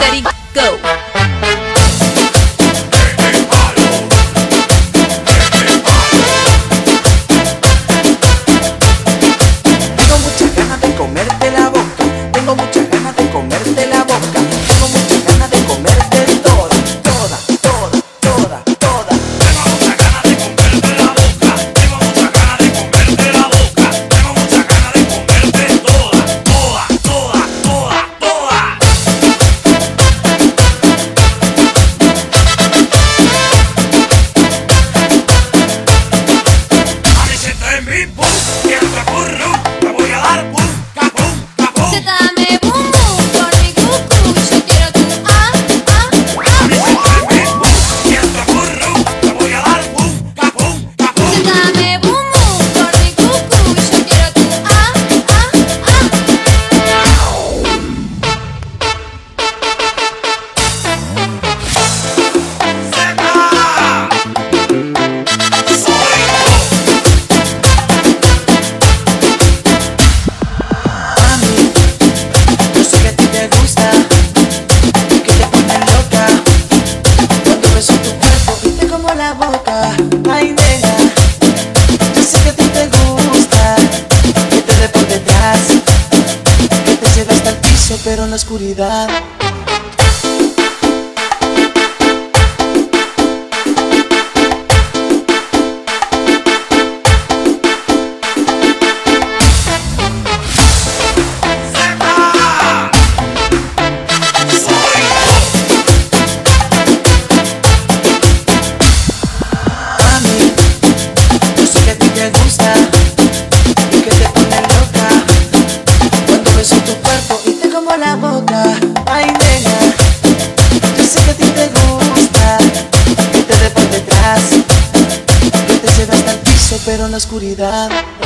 ready, go. Tengo muchas ganas de comerte la boca. Tengo muchas ganas de comerte la boca. Tengo muchas ganas de comerte toda, toda, toda, toda, toda. Tengo muchas ganas de comerte la boca. Tengo muchas ganas de comerte la boca. Tengo muchas ganas de comerte toda, toda, toda, toda, toda. A mí se trae mi pum, y el capurru, te voy a dar pum, capum, capum. Dame bum bum por mi cucu, yo quiero tu A mí se trae mi pum, y el capurru, te voy a dar pum, capum, capum. Dame bum bum por mi cucu, yo quiero tu Mami, yo sé que a ti te gusta y que te pone loca cuando beso tu cuerpo y te como la boca. Ay, nena, yo sé que a ti te gusta que te dé por detrás, que te lleve hasta el piso pero en la oscuridad. Mami, yo sé que a ti te gusta y que te pone loca cuando beso tu cuerpo y te como la boca. Ay, nena, yo sé que a ti te gusta que te dé por detrás, que te lleve hasta el piso pero en la oscuridad.